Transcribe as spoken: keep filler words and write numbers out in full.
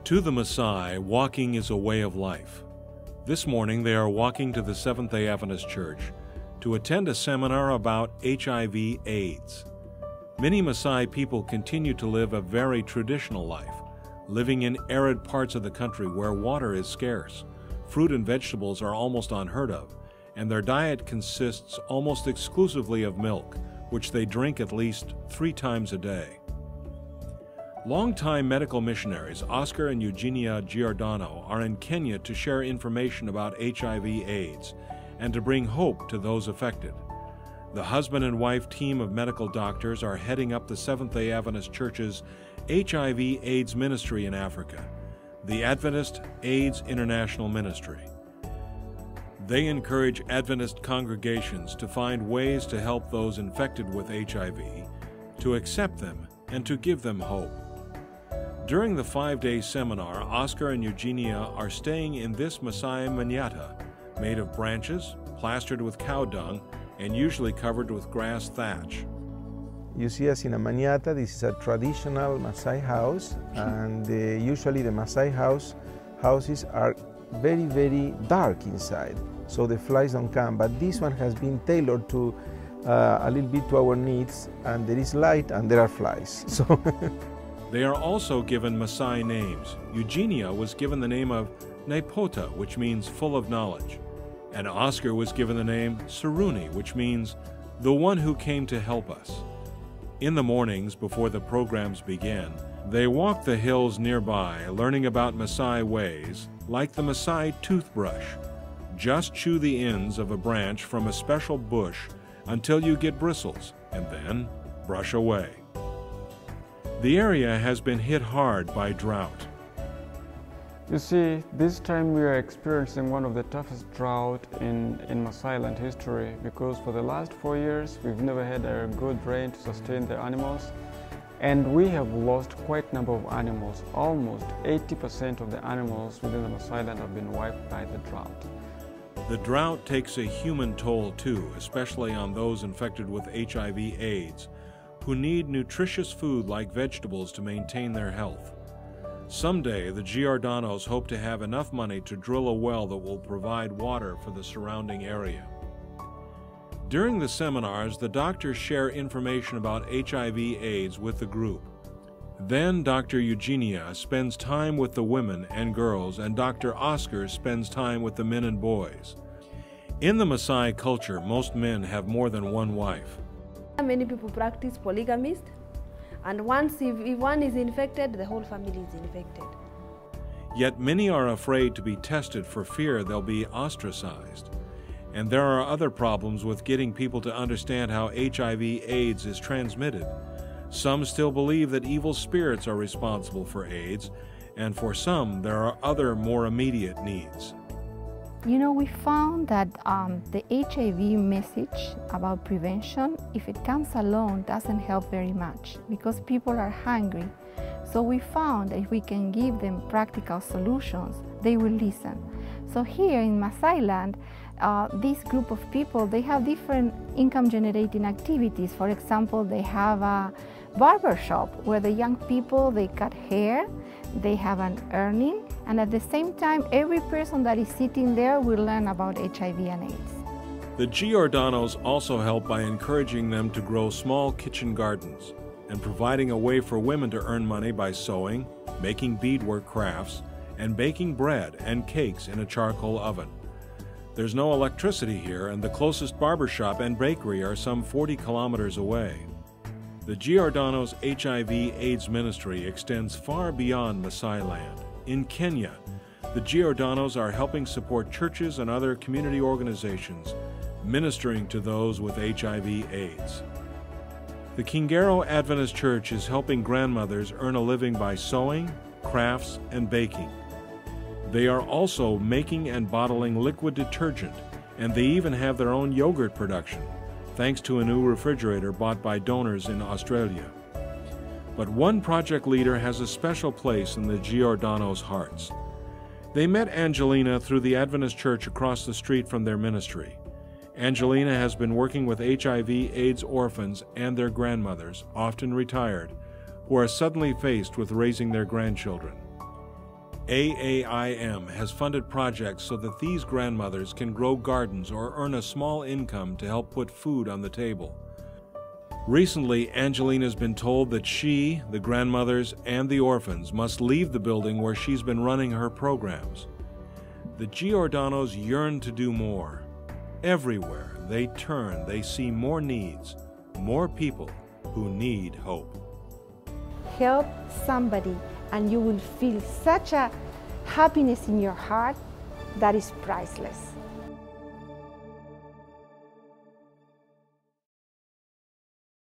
To the Maasai, walking is a way of life. This morning they are walking to the Seventh-day Adventist Church to attend a seminar about H I V AIDS. Many Maasai people continue to live a very traditional life, living in arid parts of the country where water is scarce. Fruit and vegetables are almost unheard of, and their diet consists almost exclusively of milk, which they drink at least three times a day. Longtime medical missionaries Oscar and Eugenia Giordano are in Kenya to share information about H I V AIDS and to bring hope to those affected. The husband and wife team of medical doctors are heading up the Seventh-day Adventist Church's H I V AIDS ministry in Africa, the Adventist AIDS International Ministry. They encourage Adventist congregations to find ways to help those infected with H I V, to accept them, and to give them hope. During the five-day seminar, Oscar and Eugenia are staying in this Maasai manyata, made of branches, plastered with cow dung, and usually covered with grass thatch. You see us in a manyata. This is a traditional Maasai house, and uh, usually the Maasai house houses are very, very dark inside, so the flies don't come. But this one has been tailored to uh, a little bit to our needs, and there is light and there are flies. So. They are also given Maasai names. Eugenia was given the name of Nepota, which means full of knowledge, and Oscar was given the name Saruni, which means the one who came to help us. In the mornings before the programs begin, they walk the hills nearby, learning about Maasai ways, like the Maasai toothbrush. Just chew the ends of a branch from a special bush until you get bristles, and then brush away. The area has been hit hard by drought. You see, this time we are experiencing one of the toughest drought in, in Maasai land history, because for the last four years we've never had a good rain to sustain the animals, and we have lost quite a number of animals. Almost eighty percent of the animals within the Maasai land have been wiped by the drought. The drought takes a human toll too, especially on those infected with H I V AIDS, who need nutritious food like vegetables to maintain their health. Someday, the Giordanos hope to have enough money to drill a well that will provide water for the surrounding area. During the seminars, the doctors share information about H I V AIDS with the group. Then Doctor Eugenia spends time with the women and girls, and Doctor Oscar spends time with the men and boys. In the Maasai culture, most men have more than one wife. Many people practice polygamy, and once if, if one is infected, the whole family is infected. Yet many are afraid to be tested for fear they'll be ostracized. And there are other problems with getting people to understand how H I V AIDS is transmitted. Some still believe that evil spirits are responsible for AIDS, and for some there are other more immediate needs. You know, we found that um, the H I V message about prevention, if it comes alone, doesn't help very much because people are hungry. So we found that if we can give them practical solutions, they will listen. So here in Maasai land, uh, this group of people, they have different income-generating activities. For example, they have a barber shop where the young people, they cut hair, they have an earning, and at the same time, every person that is sitting there will learn about H I V and AIDS. The Giordanos also help by encouraging them to grow small kitchen gardens and providing a way for women to earn money by sewing, making beadwork crafts, and baking bread and cakes in a charcoal oven. There's no electricity here, and the closest barber shop and bakery are some forty kilometers away. The Giordanos' H I V AIDS ministry extends far beyond Maasai land. In Kenya, the Giordanos are helping support churches and other community organizations ministering to those with H I V AIDS. The Kingero Adventist Church is helping grandmothers earn a living by sewing, crafts, and baking. They are also making and bottling liquid detergent, and they even have their own yogurt production, thanks to a new refrigerator bought by donors in Australia. But one project leader has a special place in the Giordanos' hearts. They met Angelina through the Adventist Church across the street from their ministry. Angelina has been working with H I V AIDS orphans and their grandmothers, often retired, who are suddenly faced with raising their grandchildren. A A I M has funded projects so that these grandmothers can grow gardens or earn a small income to help put food on the table. Recently, Angelina's been told that she, the grandmothers, and the orphans must leave the building where she's been running her programs. The Giordanos yearn to do more. Everywhere they turn, they see more needs, more people who need hope. Help somebody and you will feel such a happiness in your heart that is priceless.